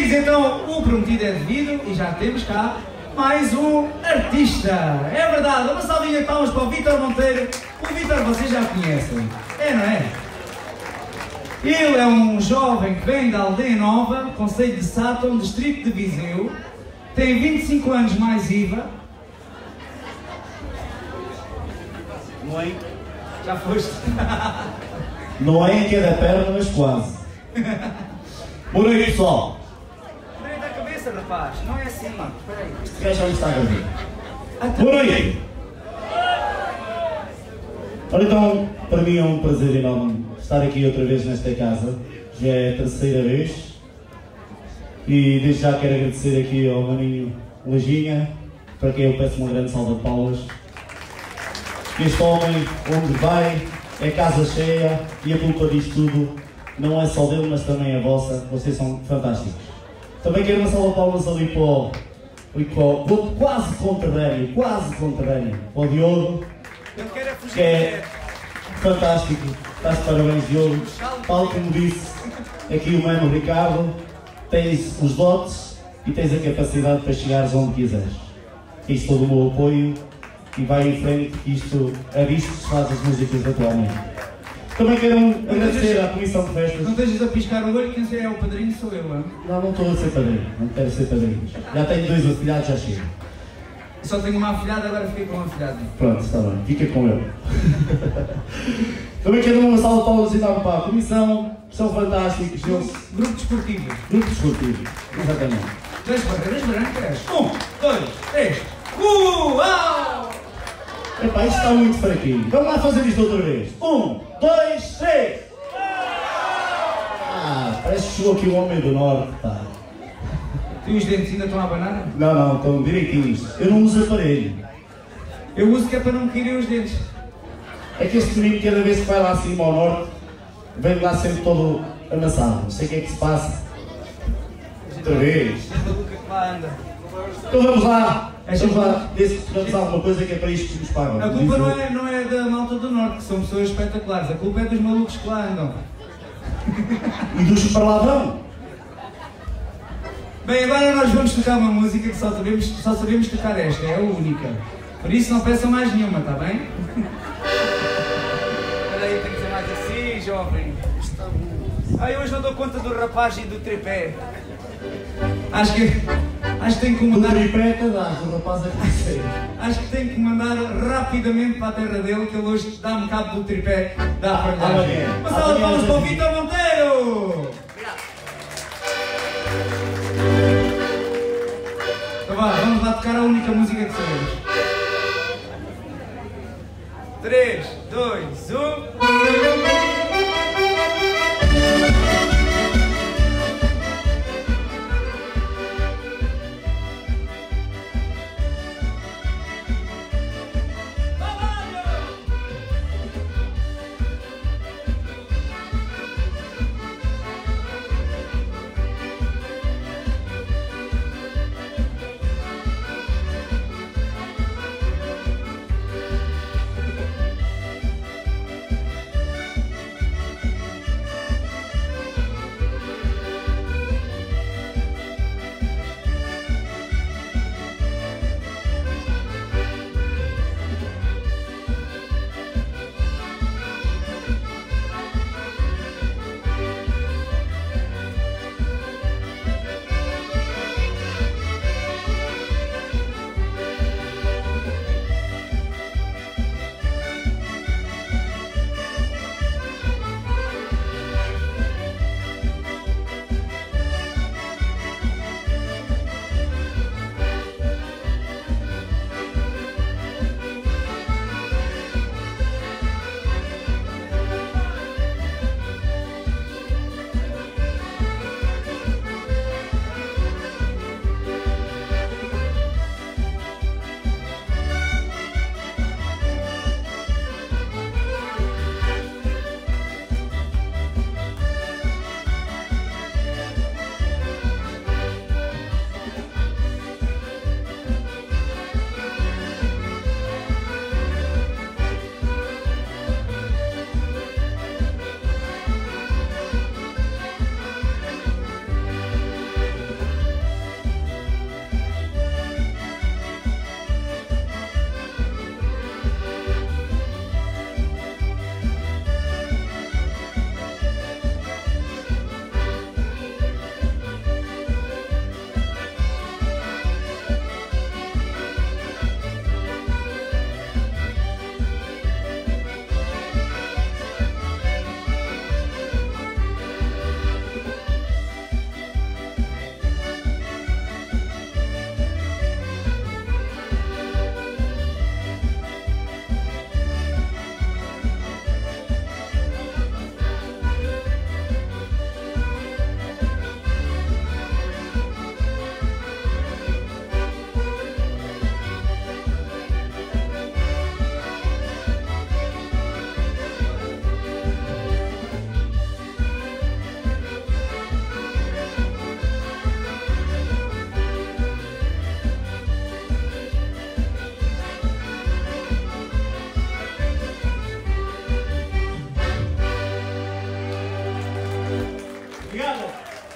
amigos, então o prometido é devido e já temos cá mais um artista. É verdade, uma salvinha de palmas para o Vítor Monteiro. O Vítor vocês já conhecem, não é? Ele é um jovem que vem da Aldeia Nova, concelho de Sátão, distrito de Viseu. Tem 25 anos mais IVA. Não é? Já foste? Não é em cada perna, mas quase. Boa noite, pessoal. Direita a cabeça, rapaz. Não é assim. Espera aí. Este gajo já me está a gravar. Boa noite. Ora então, para mim é um prazer enorme estar aqui outra vez nesta casa. Já é a terceira vez. E desde já quero agradecer aqui ao maninho Lajinha, para quem eu peço uma grande salva de palmas. Este homem, onde vai, é casa cheia e a culpa disto tudo não é só dele, mas também é vossa. Vocês são fantásticos. Também quero uma salva de palmas ali para o quase conterrâneo, para o Diogo, que é fantástico. Estás de parabéns, Diogo. Tal como disse aqui o mano Ricardo, tens os dotes e tens a capacidade para chegares onde quiseres. Tens todo o meu apoio e vai em frente, que isto é disto que se faz as músicas atualmente. Também quero agradecer à Comissão de Festas. Não estejas a piscar o olho, quem é o padrinho sou eu, não? Não estou a ser padrinho, não quero ser padrinho. Já tenho 2 afilhados, já chego. Só tenho uma afilhada, agora fiquei com uma afilhada. Pronto, está bem, fica com ele. Também quero uma salva de palmas e dar para a Comissão, são fantásticos. Grupo desportivo. Grupo desportivo, exatamente. 2 barreiras brancas. 1, 2, 3. Uau! Epá, isto está muito fraquinho. Vamos lá fazer isto outra vez. 1, 2, 3. Parece que chegou aqui o homem do norte, pá. E os dentes ainda estão a abanar? Não, estão direitinhos. Eu não uso aparelho. Eu uso que é para não me caírem os dentes. É que este menino, cada vez que vai lá acima ao norte, vem lá sempre todo amassado. Não sei o que é que se passa. Outra vez. Então vamos lá. Vamos lá. Desde que damos alguma coisa que é para isto que nos pagam. A culpa não é da malta do norte, que são pessoas espetaculares. A culpa é dos malucos que lá andam. E dos que para lá vão. Bem, agora nós vamos tocar uma música que só sabemos tocar esta, é a única. Por isso não peçam mais nenhuma, está bem? Espera aí, tem que ser mais assim, jovem. Ai, hoje não dou conta do rapaz e do tripé. Acho que tenho que mandar... O tripé que dás, o rapaz é que sei. Acho que tenho que mandar rapidamente para a terra dele, que ele hoje dá-me cabo do tripé da aparelhagem. Uma salva de palmas para o Vítor Monteiro! Então vá, vamos lá tocar a única música que sabemos. 3, 2, 1... Obrigado.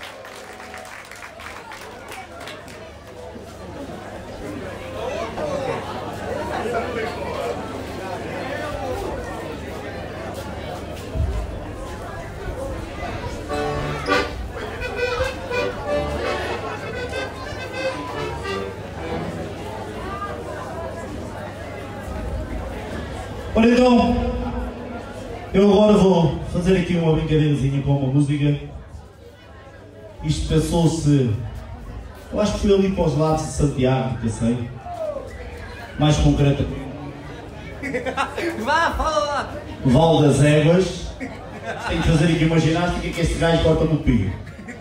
Ora então, eu agora vou fazer aqui uma brincadeirazinha com uma música. Isto pensou-se, eu acho que foi ali para os lados de Santiago, que eu sei. Mais concretamente. Vá, fala lá! Val das Éguas. Tenho que fazer aqui uma ginástica que este gajo corta-me o pio.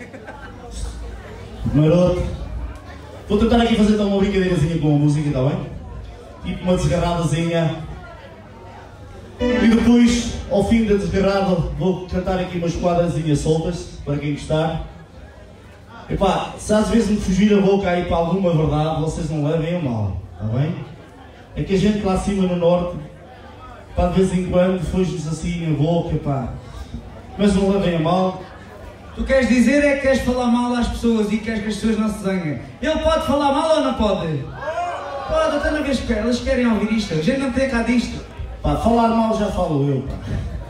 Maroto. Vou tentar aqui fazer então uma brincadeirazinha com a música, está bem? Tipo uma desgarradazinha. E depois, ao fim da desgarrada, vou cantar aqui umas quadrazinhas soltas, para quem gostar. Epá, se às vezes me fugir a boca aí para alguma verdade, vocês não levem a mal, está bem? É que a gente lá acima no norte, pá, de vez em quando, fuge-nos assim a boca, pá. Mas não levem a mal. Tu queres dizer é que queres falar mal às pessoas e queres que as pessoas não se zanguem. Ele pode falar mal ou não pode? Pode, até na vez que eles querem ouvir isto. A gente não tem cá disto. Pá, falar mal já falo eu, pá.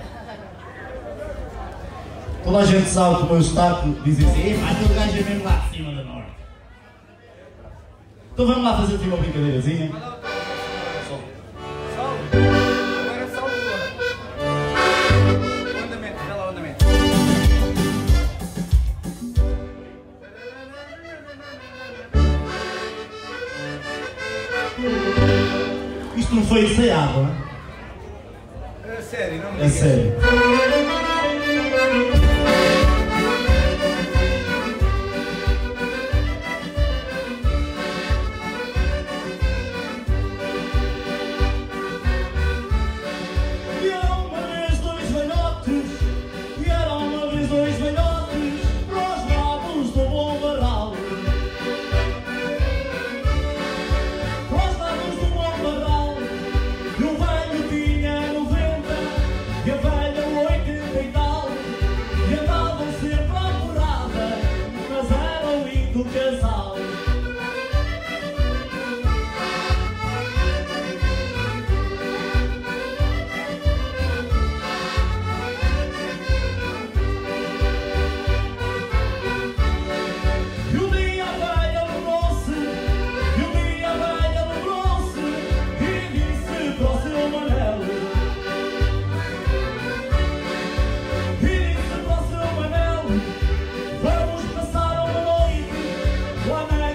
Toda a gente sabe que o meu sotaque diz assim, pá, aquele gajo é mesmo lá de cima do norte. Então vamos lá fazer aqui uma brincadeirazinha. Agora só o andamento, vê lá o andamento. Isto não foi ensaiado, não é? É sério, não me É digas. sério. Vamos passar uma noite lá na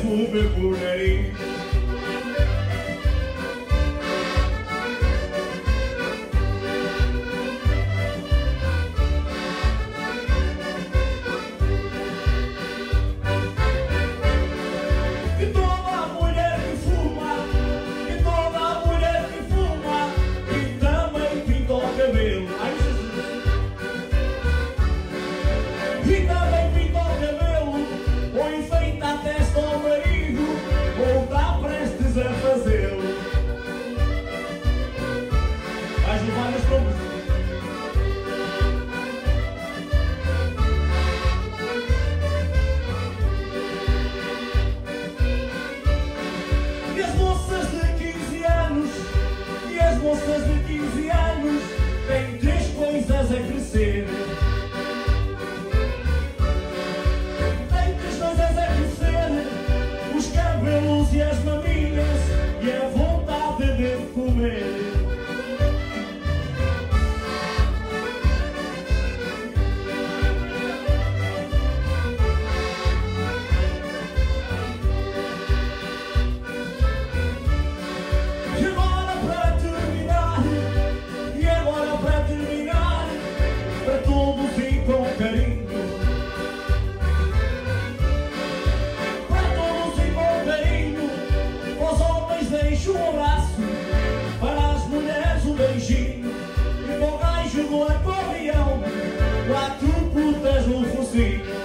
o meu nariz. Que toda mulher que fuma, que toda mulher que fuma, e também pinta o cabelo. Ai, Jesus. E também pinta o cabelo, ou enfeita a testa ao marido, ou está prestes a fazê-lo. Vais levar nas trombas. E as moças de 15 anos, e as moças de 15 anos, têm três coisas a crescer. Os cabelos e as maminhas e a vontade de comer. E agora para terminar, para todos e com carinho. Deixo um abraço, para as mulheres um beijinho, e para o gajo do acordeão, 4 putas no focinho.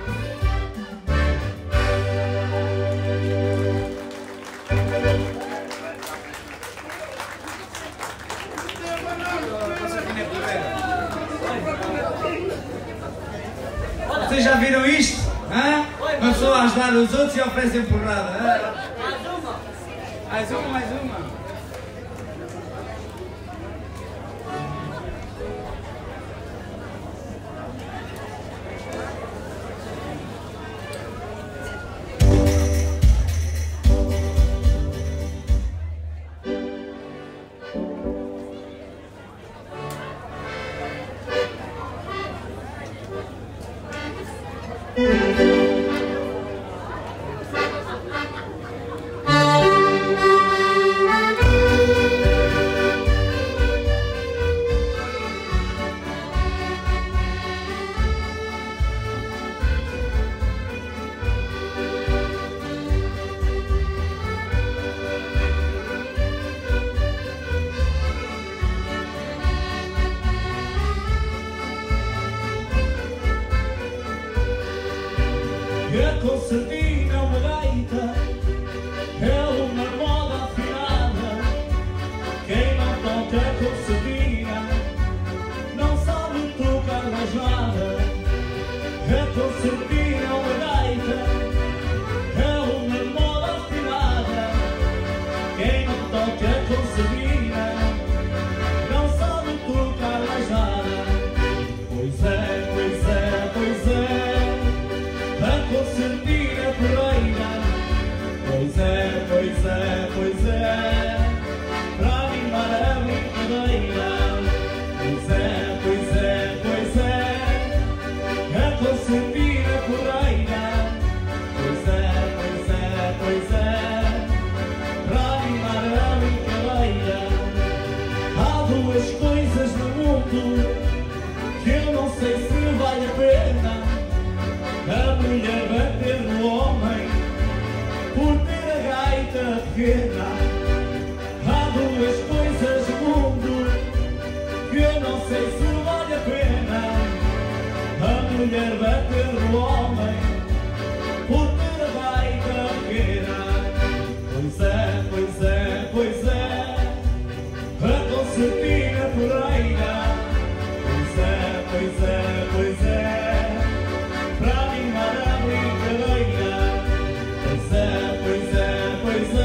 Vocês já viram isto? Hã? Uma pessoa a ajudar os outros e oferecem porrada. Mais uma, mais uma. A concertina é uma gaita, é uma moda afinada. Quem não toca a concertina não sabe tocar mais nada. A concertina é uma gaita, é uma moda afinada. Quem não toca a concertina não sabe tocar mais nada. Pois é, pois é, pois é, a concertina porreira. Pois é, pois é, pois é, para animar a brincadeira. Pois é, pois é, pois é, a concertina porreira. Pois é, pois é, pois é, para animar a brincadeira. Há duas coisas no mundo que eu não sei se vale a pena: a mulher bater no homem por ter a gaita pequena. Há duas coisas no mundo que eu não sei se vale a pena: a mulher bater no homem por ter a gaita pequena. Pois é, pois é, pois é, a concertina porreira. Pois é, pois é, pois é, para animar a brincadeira. Pois é, pois é, pois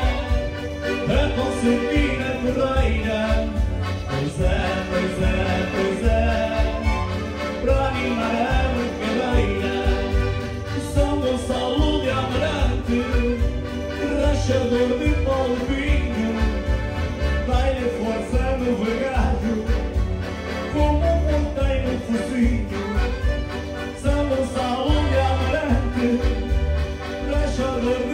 é, a concertina porreira. Pois é, pois é, pois é, para animar a brincadeira. São Gonçalo de Amarante, rachador de polvinho, dai-lhe força no vagalho, como montei no focinho. São Gonçalo de Amarante, rachador de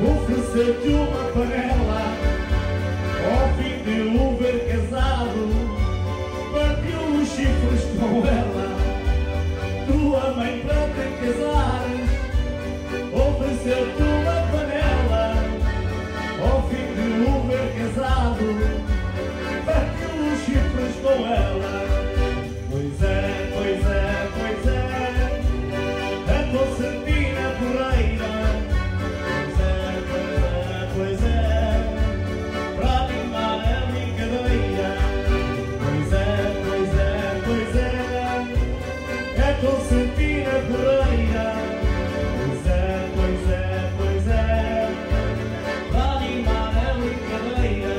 ofereceu-te uma panela, ao fim de o ver casado, partiu os chifres com ela. Tua mãe para te casares, ofereceu-te uma panela, ao fim de o ver casado, partiu os chifres com ela. Pois é, pois é, pois é, a Concertina Porreira. Pois é, para animar a brincadeira. Pois é, pois é, pois é, a Concertina Porreira. Pois é, pois é, pois é, para animar a brincadeira.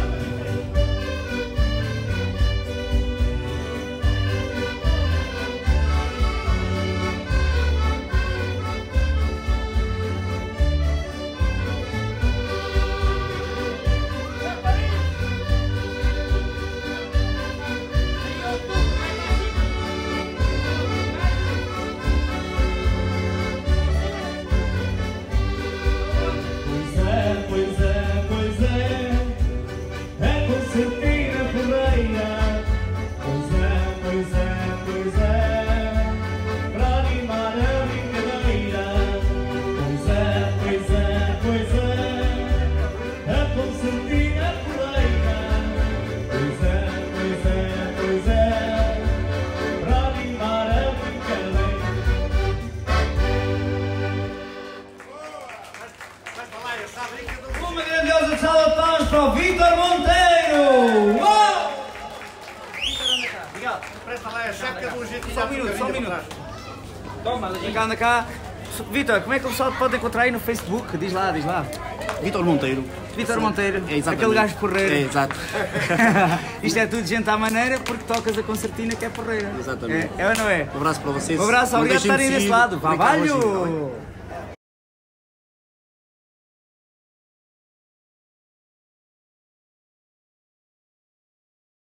Pois é, pois é, é Concertina Porreira. Pois é, pois é, pois é, para animar a brincadeira. Pois é, pois é, pois é, a Concertina Porreira. Pois é, pois é, pois é, para animar a brincadeira. Uma grandiosa salva de palmas para o Vítor Monteiro! Uou! Presta lá a chave que eu dou um jeito. Só um minuto. Toma, anda cá. Vítor, como é que o pessoal te pode encontrar aí no Facebook? Diz lá. Vítor Monteiro. Vítor Monteiro, É, exatamente. aquele gajo porreiro. É, exato. Isto é tudo gente à maneira porque tocas a concertina que é porreira. Exatamente. É ou não é? Um abraço para vocês. Um abraço, Não obrigado por deixem de estarem desse seguir lado. o Ricardo Lojinha, tá bem? Vavalho!